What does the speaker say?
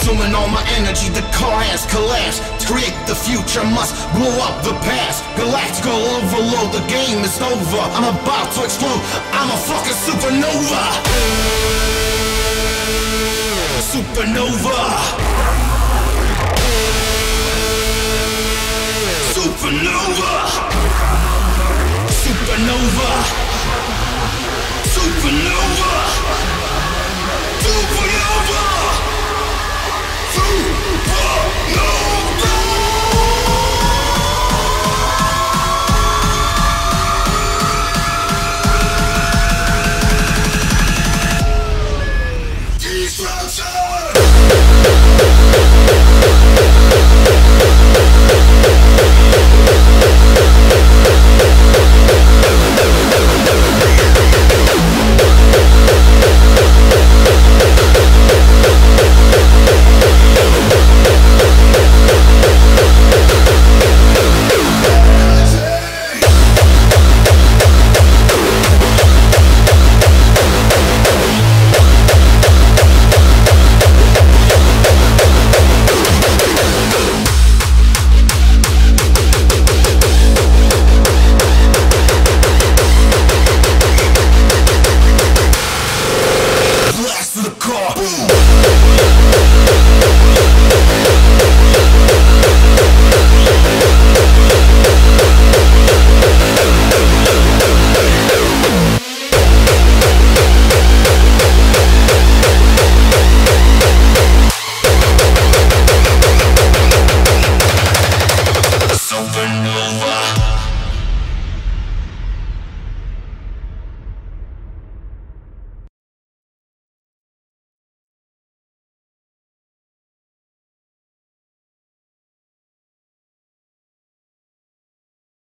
consuming all my energy, the car has collapsed. To create the future must blow up the past. Galactical overload, the game is over. I'm about to explode, I'm a fucking supernova. Supernova. Supernova. Supernova. Supernova. Supernova.